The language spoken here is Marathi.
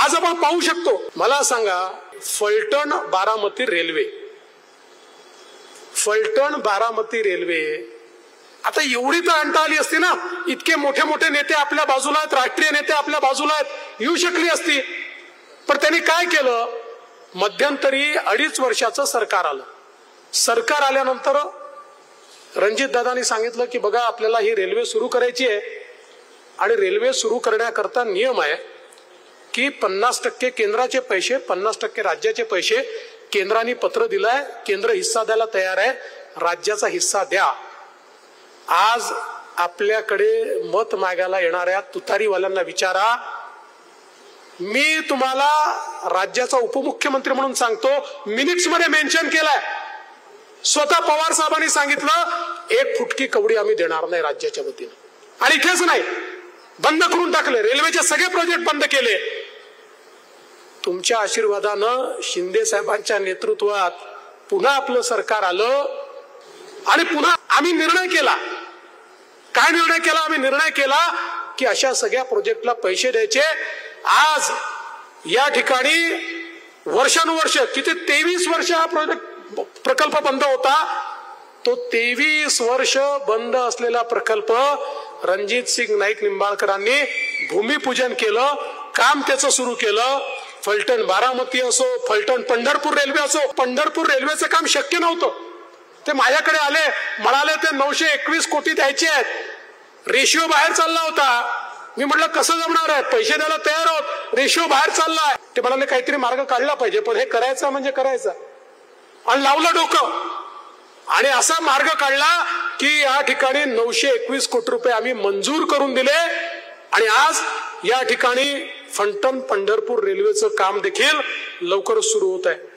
आज आपण पाहू शकतो। मला सांगा, फलटण बारामती रेल्वे, फलटण बारामती रेल्वे आता एवढी तर आणता आली असती ना, इतके मोठे मोठे नेते आपल्या बाजूला आहेत, राष्ट्रीय नेते आपल्या बाजूला आहेत, येऊ शकली असती। पण त्यांनी काय केलं, मध्यंतरी 2.5 वर्षाचं सरकार आलं। सरकार आल्यानंतर रणजित दादांनी सांगितलं की बघा, आपल्याला ही रेल्वे सुरू करायची आहे आणि रेल्वे सुरू करण्याकरता नियम आहे की 50% केंद्राचे पैसे, 50% राज्याचे पैसे। केंद्राने पत्र दिलंय, केंद्र हिस्सा द्यायला तयार आहे, राज्याचा हिस्सा द्या। आज आपल्याकडे मत मागायला येणाऱ्या तुतारीवाल्यांना विचारा, मी तुम्हाला राज्याचा उपमुख्यमंत्री म्हणून सांगतो, मिनिट्स मध्ये मेन्शन केलंय, स्वतः पवार साहेबांनी सांगितलं 1 फुटकी कवडी आम्ही देणार नाही राज्याच्या वतीने। आणि इथेच नाही, बंद करून टाकले, रेल्वेचे सगळे प्रोजेक्ट बंद केले। तुमच्या आशीर्वादानं, शिंदे साहेबांच्या नेतृत्वात पुन्हा आपलं सरकार आलं आणि पुन्हा आम्ही निर्णय केला। काय निर्णय केला? आम्ही निर्णय केला की अशा सगळ्या प्रोजेक्टला पैसे द्यायचे। आज या ठिकाणी वर्षानुवर्ष, किती 23 वर्ष हा प्रकल्प बंद होता, तो 23 वर्ष बंद असलेला प्रकल्प रणजित सिंग नाईक निंबाळकरांनी भूमिपूजन केलं, काम त्याचं सुरू केलं। फलटण बारामती असो, फलटण पंढरपूर रेल्वे असो, पंढरपूर रेल्वेचं काम शक्य नव्हतं। ते माझ्याकडे आले, म्हणाले ते 921 कोटी द्यायचे आहेत, रेशिओ बाहेर चालला होता। मी म्हटलं कसं जमणार आहे, पैसे द्यायला तयार आहोत, रेशिओ बाहेर चाललाय। ते म्हणाले काहीतरी मार्ग काढला पाहिजे, पण हे करायचं म्हणजे करायचं, आणि लावलं डोकं आणि असा मार्ग काढला की या ठिकाणी 921 कोटी रुपये आम्ही मंजूर करून दिले। आणि आज या ठिकाणी फलटण पंढरपूर रेल्वेचं काम देखील लवकरच सुरू होत आहे।